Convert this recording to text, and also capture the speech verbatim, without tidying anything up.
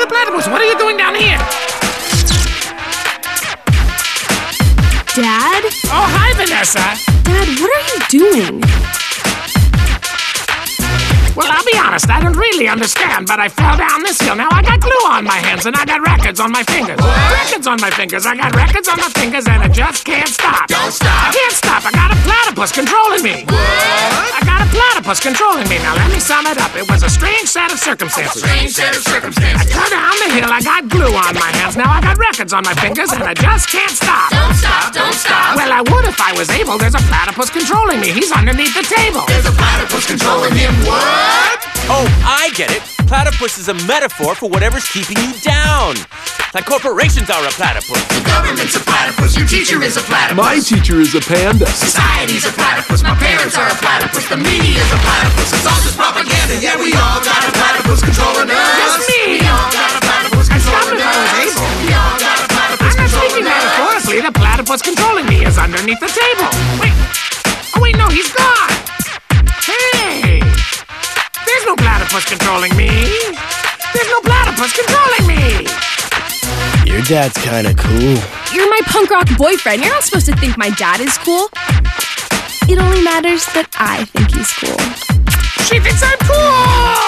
Vanilla Platypus, what are you doing down here? Dad? Oh, hi, Vanessa. Dad, what are you doing? Well, I'll be honest, I don't really understand, but I fell down this hill. Now I got glue on my hands and I got records on my fingers. What? Records on my fingers. I got records on my fingers and I just can't stop. Don't stop. I can't stop. I got a platypus controlling me. What? I got a platypus controlling me. Now let me sum it up. It was a strange set of circumstances. Strange set of I circumstances. turned down the hill, I got glue on my hands. Now I got records on my fingers and I just can't stop. Don't stop, don't stop. Well, I would if I was able. There's a platypus controlling me. He's underneath the table. There's a platypus controlling him. What? Oh, I get it. Platypus is a metaphor for whatever's keeping you down. Like corporations are a platypus. The government's a platypus. Your teacher is a platypus. My teacher is a panda. Society's a platypus. My parents are a platypus. The media's a platypus. It's all just propaganda. Yeah, we all got a platypus controlling us. Just me. We all got a platypus I stopped controlling if I was us. able. We all got a platypus I'm not speaking controlling us. metaphorically. The platypus controlling me is underneath the table. Wait. Oh, wait, no, he's gone. Hey. There's no platypus controlling me. There's no platypus controlling me. Your dad's kinda cool. You're my punk rock boyfriend. You're not supposed to think my dad is cool. It only matters that I think he's cool. She thinks I'm cool.